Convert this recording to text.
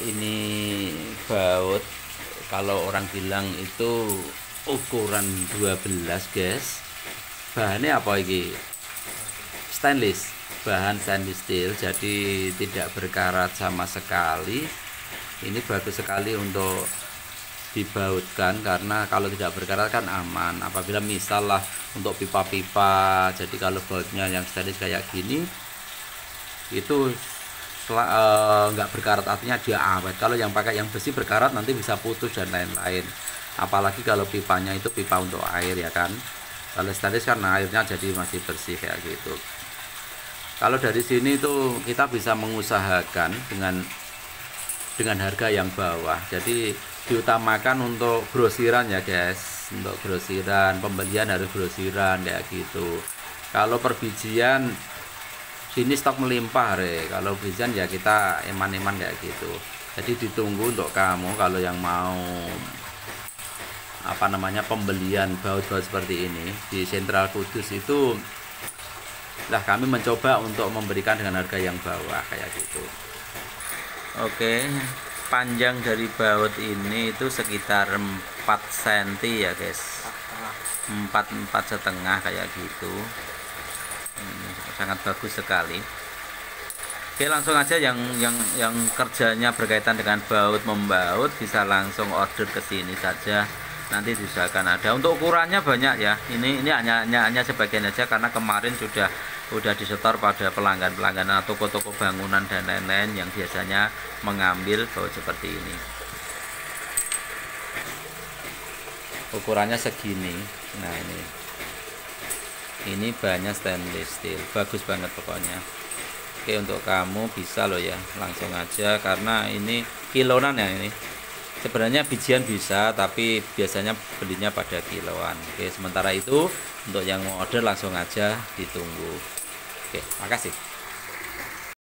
ini baut, kalau orang bilang itu ukuran 12 guys. Bahannya apa ini? Stainless, bahan stainless steel, jadi tidak berkarat sama sekali. Ini bagus sekali untuk dibautkan, karena kalau tidak berkarat kan aman. Apabila misalnya untuk pipa-pipa, jadi kalau bautnya yang stainless kayak gini itu nggak berkarat, artinya dia awet. Kalau yang pakai yang besi berkarat nanti bisa putus dan lain-lain. Apalagi kalau pipanya itu pipa untuk air ya kan. Kalau stainless kan airnya jadi masih bersih kayak gitu. Kalau dari sini itu kita bisa mengusahakan dengan harga yang bawah. Jadi diutamakan untuk grosiran ya guys. Untuk grosiran, pembelian harus grosiran kayak gitu. Kalau perbijian sini stok melimpah kalau bijian ya kita eman-eman kayak gitu. Jadi ditunggu untuk kamu kalau yang mau pembelian baut-baut seperti ini di Sentral Kudus itu. Lah kami mencoba untuk memberikan dengan harga yang bawah kayak gitu. Oke, panjang dari baut ini itu sekitar 4 cm ya guys, 4,5 kayak gitu. Sangat bagus sekali. Oke, langsung aja yang kerjanya berkaitan dengan baut membaut bisa langsung order ke sini saja, nanti diusahakan ada. Untuk ukurannya banyak ya, ini hanya sebagian aja karena kemarin udah disetor pada pelanggan atau toko-toko bangunan dan lain-lain yang biasanya mengambil baut seperti ini. Ukurannya segini. Nah ini bahannya stainless steel, bagus banget pokoknya. Oke, untuk kamu bisa loh ya, langsung aja karena ini kiloan ya. Ini sebenarnya bijian bisa, tapi biasanya belinya pada kiloan. Oke, sementara itu untuk yang mau order langsung aja ditunggu. Oke, makasih.